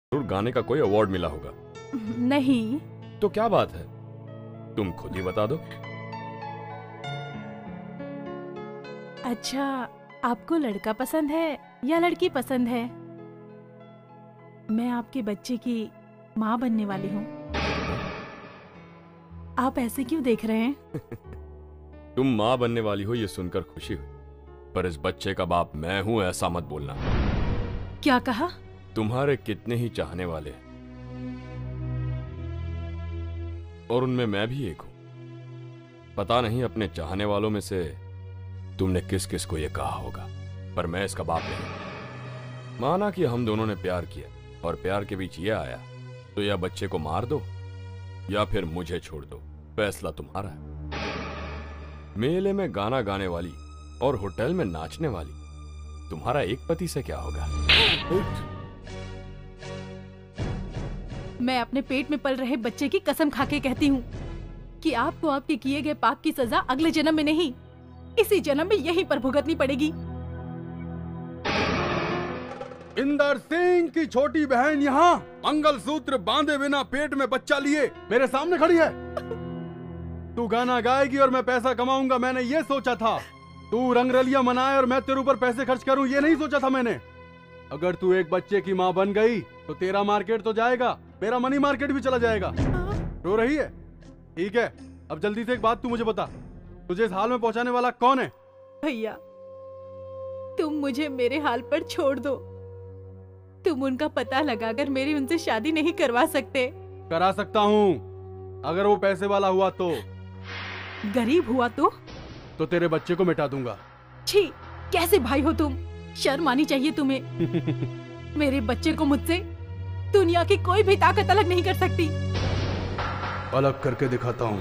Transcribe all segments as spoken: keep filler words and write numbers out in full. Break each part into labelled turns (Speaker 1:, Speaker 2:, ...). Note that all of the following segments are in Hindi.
Speaker 1: जरूर गाने का कोई अवार्ड मिला होगा।
Speaker 2: नहीं।
Speaker 1: तो क्या बात है, तुम खुद ही बता दो।
Speaker 2: अच्छा, आपको लड़का पसंद है या लड़की पसंद है? मैं आपके बच्चे की माँ बनने वाली हूँ। आप ऐसे क्यों देख रहे हैं?
Speaker 1: तुम माँ बनने वाली हो ये सुनकर खुशी हुई, पर इस बच्चे का बाप मैं हूं ऐसा मत बोलना।
Speaker 2: क्या कहा?
Speaker 1: तुम्हारे कितने ही चाहने वाले हैं और उनमें मैं भी एक हूं। पता नहीं अपने चाहने वालों में से तुमने किस किस को ये कहा होगा, पर मैं इसका बाप नहीं। माना कि हम दोनों ने प्यार किया और प्यार के बीच ये आया, तो या बच्चे को मार दो या फिर मुझे छोड़ दो, फैसला तुम्हारा है। मेले में गाना गाने वाली और होटल में नाचने वाली तुम्हारा एक पति से क्या होगा?
Speaker 2: मैं अपने पेट में पल रहे बच्चे की कसम खाके कहती हूँ कि आपको आपके किए गए पाप की सजा अगले जन्म में नहीं, इसी जन्म में यहीं पर भुगतनी पड़ेगी।
Speaker 3: इंदर सिंह की छोटी बहन यहाँ मंगलसूत्र बांधे बिना पेट में बच्चा लिए मेरे सामने खड़ी है। तू गाना गाएगी और मैं पैसा कमाऊंगा, मैंने ये सोचा था। तू रंगरलिया मनाए और मैं तेरे ऊपर पैसे खर्च करूं, ये नहीं सोचा था मैंने। अगर तू एक बच्चे की माँ बन गई तो तेरा मार्केट तो जाएगा, मेरा मनी मार्केट भी चला जाएगा। रो रही है? ठीक है, अब जल्दी से एक बात तू मुझे बता, तुझे इस हाल में पहुंचाने वाला कौन है?
Speaker 2: भैया, तुम मुझे मेरे हाल पर छोड़ दो। तुम उनका पता लगाकर मेरी उनसे शादी नहीं करवा सकते।
Speaker 3: करा सकता हूँ, अगर वो पैसे वाला हुआ तो।
Speaker 2: गरीब हुआ तो?
Speaker 3: तो तेरे बच्चे को मिटा दूंगा।
Speaker 2: छी, कैसे भाई हो तुम? शर्म आनी चाहिए तुम्हें। मेरे बच्चे को मुझसे दुनिया की कोई भी ताकत अलग नहीं कर सकती।
Speaker 3: अलग करके दिखाता हूँ।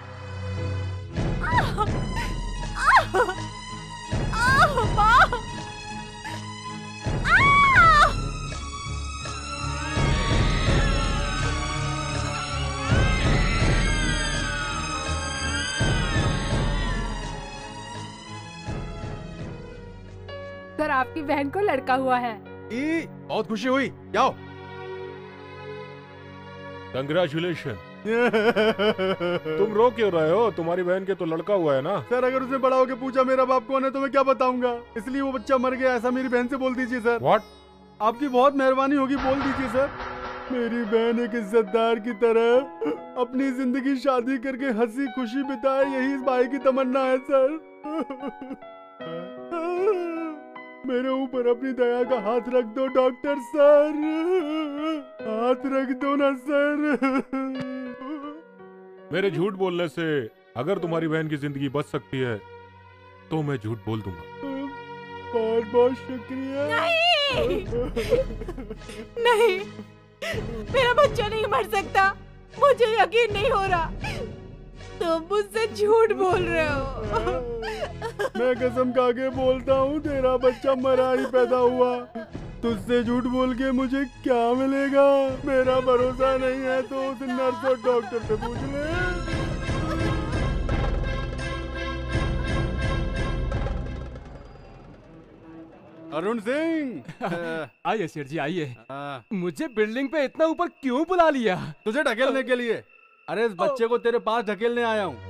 Speaker 4: सर, आपकी बहन को लड़का हुआ है।
Speaker 3: ई, बहुत खुशी हुई। जाओ।
Speaker 5: कंग्रेचुलेशन। तुम रो क्यों रहे हो? तुम्हारी बहन के तो लड़का हुआ है ना।
Speaker 3: सर, अगर उसने बड़ा होकर पूछा मेरा बाप कौन है तो मैं क्या बताऊंगा, इसलिए वो बच्चा मर गया, ऐसा मेरी बहन से बोल दीजिए सर।
Speaker 5: व्हाट?
Speaker 3: आपकी बहुत मेहरबानी होगी, बोल दीजिए सर। मेरी बहन एक इज्जतदार की तरह अपनी जिंदगी शादी करके हंसी खुशी बिताए, यही इस भाई की तमन्ना है सर। मेरे ऊपर अपनी दया का हाथ रख दो डॉक्टर सर, हाथ रख दो ना सर।
Speaker 5: मेरे झूठ बोलने से अगर तुम्हारी बहन की जिंदगी बच सकती है तो मैं झूठ बोल दूंगा।
Speaker 3: बहुत बहुत शुक्रिया।
Speaker 2: नहीं, नहीं, मेरा बच्चा नहीं मर सकता। मुझे यकीन नहीं हो रहा, तुम मुझसे झूठ बोल रहे हो।
Speaker 3: मैं कसम खा के बोलता हूँ, तेरा बच्चा मरा ही पैदा हुआ। तुझसे झूठ बोल के मुझे क्या मिलेगा? मेरा भरोसा नहीं है तो उस नर्स और डॉक्टर से पूछ ले। अरुण सिंह।
Speaker 6: आइए शेर जी, आइए। मुझे बिल्डिंग पे इतना ऊपर क्यों बुला लिया?
Speaker 3: तुझे ढकेलने के लिए। अरे इस बच्चे को तेरे पास ढकेलने आया हूँ।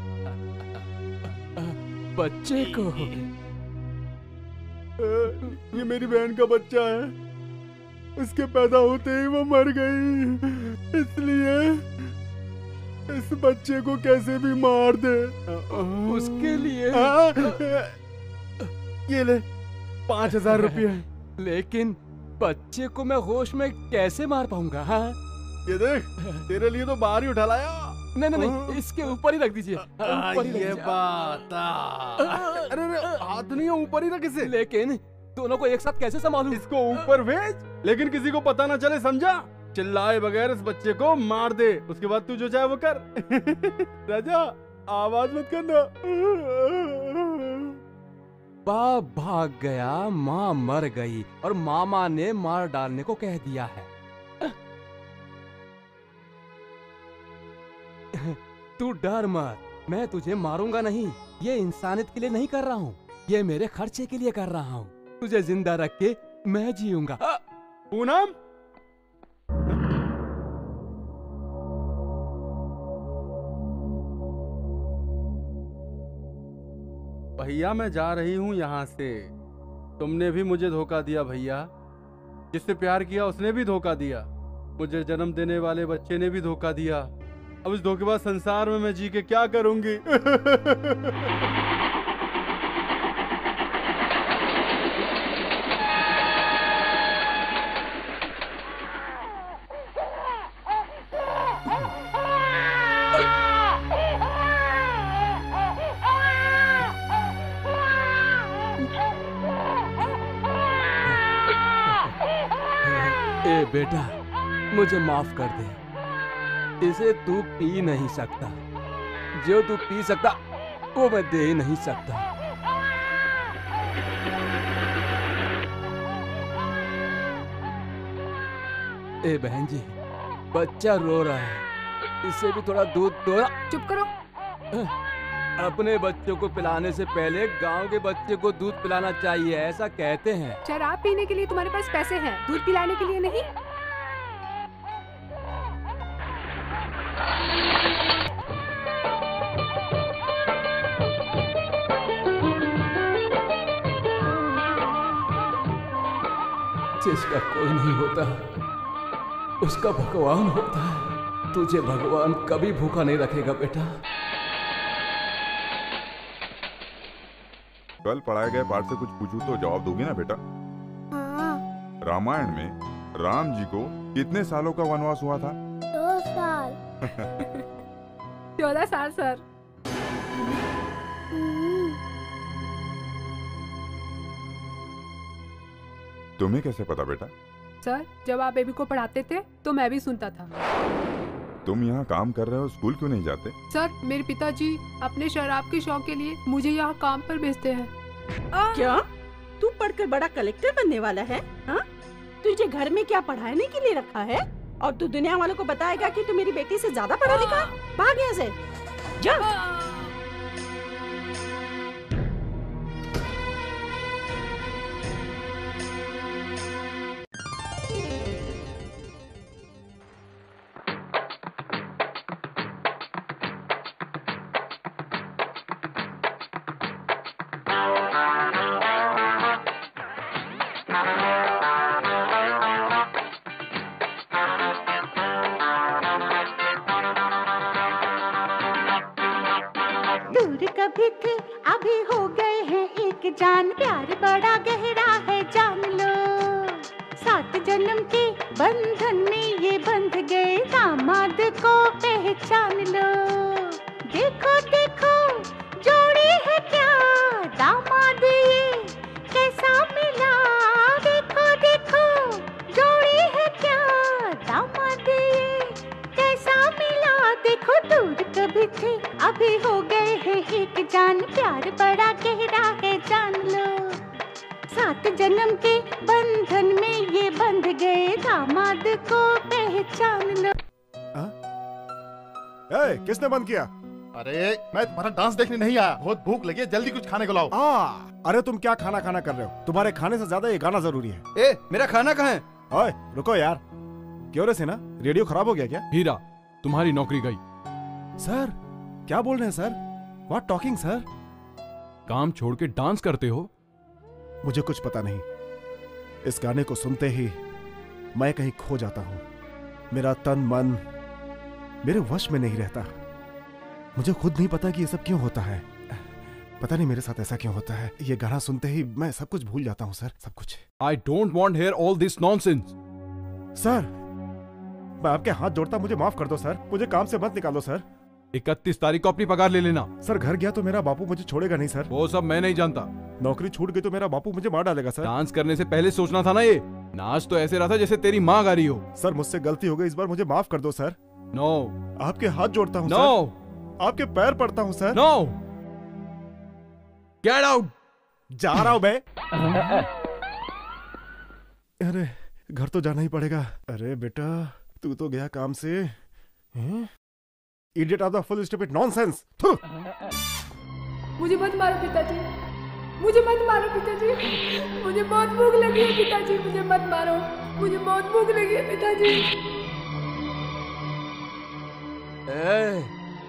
Speaker 6: बच्चे को?
Speaker 3: ये मेरी बहन का बच्चा है, उसके पैदा होते ही वो मर गई, इसलिए इस बच्चे को कैसे भी मार दे।
Speaker 6: उसके लिए
Speaker 3: ये ले पाँच हजार रुपये।
Speaker 6: लेकिन बच्चे को मैं होश में कैसे मार पाऊंगा? हाँ,
Speaker 3: ये देख, तेरे लिए तो बाहर ही उठा लाया।
Speaker 6: नहीं नहीं नहीं, इसके ऊपर ही रख दीजिए।
Speaker 3: ये बात। अरे अरे हाथ नहीं है, ऊपर ही रख इसे।
Speaker 6: लेकिन दोनों को एक साथ कैसे संभालूं?
Speaker 3: इसको ऊपर भेज, लेकिन किसी को पता ना चले, समझा? चिल्लाए बगैर इस बच्चे को मार दे, उसके बाद तू जो चाहे वो कर। राजा, आवाज मत करना।
Speaker 6: बाप भाग गया, माँ मर गई और मामा ने मार डालने को कह दिया है। तू डर मत, मैं तुझे मारूंगा नहीं। ये इंसानियत के लिए नहीं कर रहा हूँ, ये मेरे खर्चे के लिए कर रहा हूँ। तुझे जिंदा रख के मैं जीऊंगा।
Speaker 3: पूनम, भैया मैं जा रही हूँ यहाँ से। तुमने भी मुझे धोखा दिया भैया। जिससे प्यार किया उसने भी धोखा दिया। मुझे जन्म देने वाले बच्चे ने भी धोखा दिया। अब इस धोखेबाज संसार में मैं जी के क्या करूंगी?
Speaker 6: ए बेटा, मुझे माफ कर दे। इसे तू पी नहीं सकता। जो तू पी सकता वो मैं दे ही नहीं सकता। ए बहन जी, बच्चा रो रहा है, इसे भी थोड़ा दूध दो।
Speaker 4: चुप करो।
Speaker 6: अपने बच्चों को पिलाने से पहले गांव के बच्चे को दूध पिलाना चाहिए, ऐसा कहते हैं।
Speaker 4: शराब पीने के लिए तुम्हारे पास पैसे हैं, दूध पिलाने के लिए नहीं।
Speaker 6: जिसका कोई नहीं होता उसका भगवान होता है। तुझे भगवान कभी भूखा नहीं रखेगा बेटा।
Speaker 7: कल पढ़ाए गए पाठ से कुछ पूछूं तो जवाब दोगी ना बेटा?
Speaker 8: हाँ।
Speaker 7: रामायण में राम जी को कितने सालों का वनवास हुआ था?
Speaker 8: दो साल।
Speaker 4: चौदह साल सर।
Speaker 7: तुम्हें कैसे पता बेटा?
Speaker 4: सर, जब आप बेबी को पढ़ाते थे तो मैं भी सुनता था।
Speaker 7: तुम यहाँ काम कर रहे हो, स्कूल क्यों नहीं जाते?
Speaker 4: सर, मेरे पिताजी अपने शराब के शौक के लिए मुझे यहाँ काम पर भेजते हैं।
Speaker 2: क्या तू पढ़कर बड़ा कलेक्टर बनने वाला है? हाँ? तुझे घर में क्या पढ़ाने के लिए रखा है? और तू दुनिया वालों को बताएगा कि तू मेरी बेटी से ज्यादा पढ़ा लिखा? भाग यहाँ से, जा।
Speaker 8: कभी थे अभी हो गए हैं एक जान, प्यार बड़ा गहरा है जान लो। सात जन्म के बंधन में ये बंध गए, दामाद को पहचान लो। देखो देखो जोड़ी है क्या दामाद ये कैसा मिला। देखो देखो जोड़ी है क्या दामाद ये कैसा मिला। देखो दूर कभी थे अभी हो गए हैं एक जान, प्यार बड़ा गहरा है जान लो। सात जन्म के बंधन में ये बंध गए, दामाद को पहचान लो।
Speaker 9: ए, किसने बंद किया?
Speaker 10: अरे मैं तुम्हारा डांस देखने नहीं आया, बहुत भूख लगी है, जल्दी कुछ खाने को लाओ।
Speaker 9: आ, अरे तुम क्या खाना खाना कर रहे हो? तुम्हारे खाने से ज्यादा ये गाना जरूरी है।
Speaker 3: ए, मेरा खाना कहाँ है?
Speaker 9: ओए रुको यार, क्यों रे सेना, रेडियो खराब हो गया क्या?
Speaker 3: हीरा, तुम्हारी नौकरी गई।
Speaker 9: सर क्या बोल रहे हैं सर? What talking sir?
Speaker 3: काम छोड़ के डांस करते हो?
Speaker 9: मुझे कुछ पता नहीं। इस गाने को सुनते ही मैं कहीं खो जाता हूँ। मेरा तन मन मेरे वश में नहीं रहता। मुझे खुद नहीं पता कि ये सब क्यों होता है। पता नहीं मेरे साथ ऐसा क्यों होता है। ये गाना सुनते ही मैं सब कुछ भूल जाता हूँ सर, सब कुछ।
Speaker 3: I don't want hear all this nonsense.
Speaker 9: Sir मैं आपके हाथ जोड़ता, मुझे माफ कर दो सर। मुझे काम से मत निकालो सर।
Speaker 3: इकतीस तारीख को अपनी पगार ले लेना।
Speaker 9: सर घर गया तो मेरा बापू मुझे छोड़ेगा नहीं सर।
Speaker 3: वो सब मैं नहीं जानता।
Speaker 9: नौकरी छूट गई तो मेरा बापू मुझे मार डालेगा सर।
Speaker 3: डांस करने से पहले सोचना था ना। ये नाच तो ऐसे रहा था जैसे तेरी माँ गा रही हो।
Speaker 9: सर मुझसे गलती हो गई, इस बार मुझे माफ कर दो सर।
Speaker 3: नो।
Speaker 9: आपके हाथ जोड़ता हूँ
Speaker 3: नो।
Speaker 9: सर। आपके पैर पड़ता हूँ सर।
Speaker 3: नो। Get out.
Speaker 9: जा रहा हूँ मैं। अरे घर तो जाना ही पड़ेगा। अरे बेटा तू तो गया काम से। Idiot of the full stupid nonsense.
Speaker 4: मुझे मत मारो पिताजी, मुझे मत मारो पिताजी, मुझे बहुत भूख लगी है पिताजी, मुझे मत मारो, मुझे बहुत भूख लगी है पिताजी।
Speaker 6: ए,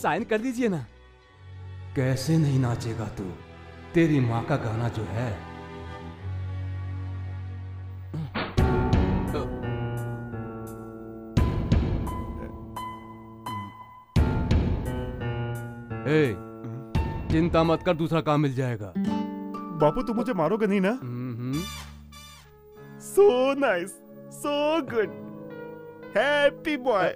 Speaker 6: साइन कर दीजिए ना। कैसे नहीं नाचेगा तू? तेरी माँ का गाना जो है। ए, चिंता मत कर, दूसरा काम मिल जाएगा।
Speaker 9: बापू तुम मुझे मारोगे नहीं ना? So nice, so good, happy boy.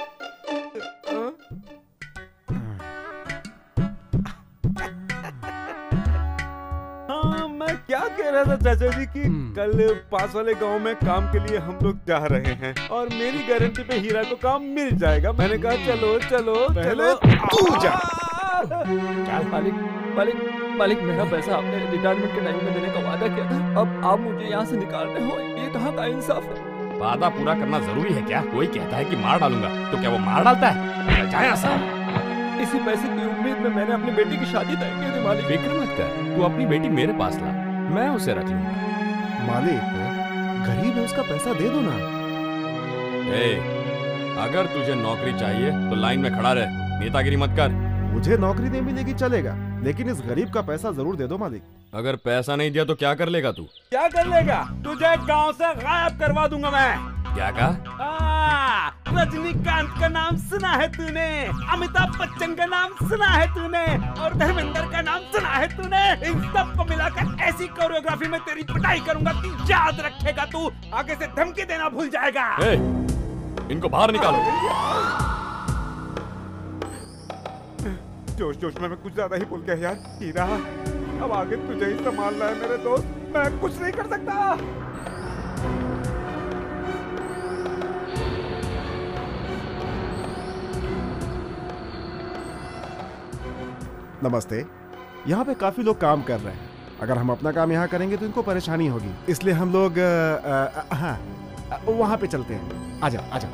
Speaker 11: हाँ, मैं क्या कह रहा था चाचा जी कि कल पास वाले गांव में काम के लिए हम लोग जा रहे हैं और मेरी गारंटी पे हीरा को काम मिल जाएगा। मैंने कहा चलो चलो चलो
Speaker 9: तू जा।
Speaker 12: मालिक मालिक मालिक, मेरा पैसा आपने रिटायरमेंट के टाइम में देने का वादा किया था, अब आप मुझे यहाँ से निकाल रहे हो, ये कहाँ का इंसाफ है?
Speaker 1: वादा पूरा करना जरूरी है क्या? कोई कहता है कि मार डालूंगा तो क्या वो मार डालता है? जाए ऐसा।
Speaker 12: इसी पैसे की उम्मीद में मैंने अपनी बेटी की शादी तय की थी मालिक।
Speaker 1: फिक्र मत कर, तू अपनी बेटी मेरे पास ला, मैं उसे रख लूंगा।
Speaker 9: मालिक, गरीब है, उसका पैसा दे दो ना।
Speaker 1: ए, अगर तुझे नौकरी चाहिए तो लाइन में खड़ा रह, नेतागिरी मत कर।
Speaker 9: मुझे नौकरी नहीं मिलेगी चलेगा, लेकिन इस गरीब का पैसा जरूर दे दो मालिक।
Speaker 1: अगर पैसा नहीं दिया तो क्या कर लेगा तू?
Speaker 11: क्या कर लेगा? तुझे गांव से गायब करवा दूंगा मैं।
Speaker 1: क्या कहा?
Speaker 11: रजनीकांत का नाम सुना है तूने, अमिताभ बच्चन का नाम सुना है तूने और धर्मेंद्र का नाम सुना है तूने। इन सब को मिलाकर ऐसी कोरियोग्राफी में तेरी पिटाई करूंगा कि याद रखेगा तू, आगे से धमकी देना भूल जाएगा।
Speaker 1: ए, इनको बाहर निकालो।
Speaker 11: जोश जोश में मैं कुछ ज्यादा ही बोल गया यार। हीरा, अब आगे तुझे ही संभालना है मेरे दोस्त, मैं कुछ नहीं कर सकता।
Speaker 9: नमस्ते। यहाँ पे काफी लोग काम कर रहे हैं, अगर हम अपना काम यहाँ करेंगे तो इनको परेशानी होगी, इसलिए हम लोग हाँ वहाँ पे चलते हैं। आजा आजा।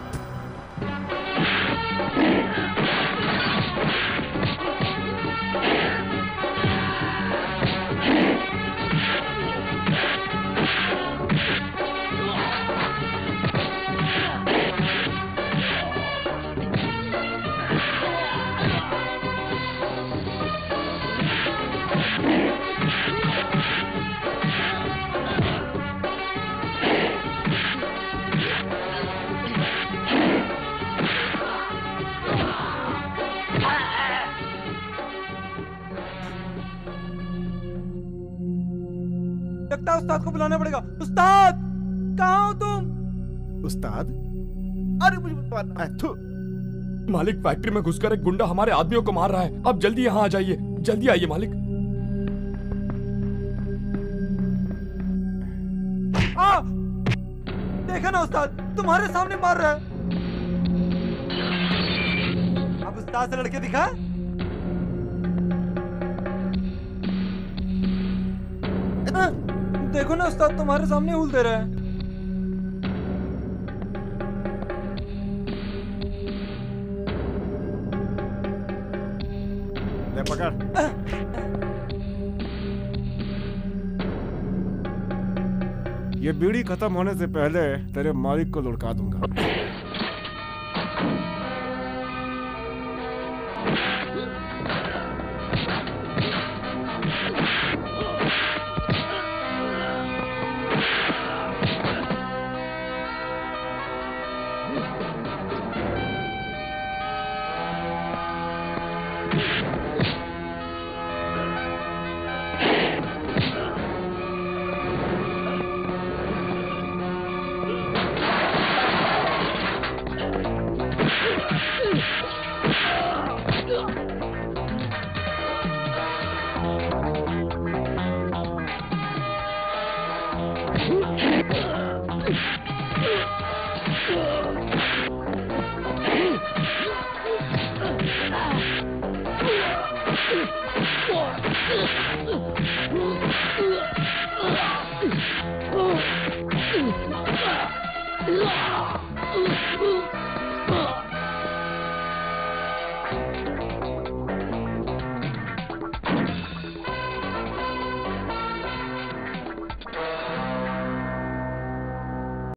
Speaker 12: लगता है उस्ताद को बुलाना पड़ेगा। उस्ताद, कहाँ हो तुम?
Speaker 9: उस्ताद?
Speaker 12: अरे मुझे
Speaker 1: मालिक, फैक्ट्री में घुसकर एक गुंडा हमारे आदमियों को मार रहा है। अब जल्दी यहाँ आ जाइए, जल्दी आइए मालिक।
Speaker 12: आ! देखा ना उस्ताद, तुम्हारे सामने मार रहा है। अब उस्ताद से लड़के दिखा। देखो ना उस्ताद, तुम्हारे सामने हुल दे रहा है।
Speaker 9: ले पकड़। ये बीड़ी खत्म होने से पहले तेरे मालिक को लुढ़का दूंगा।
Speaker 13: Oh!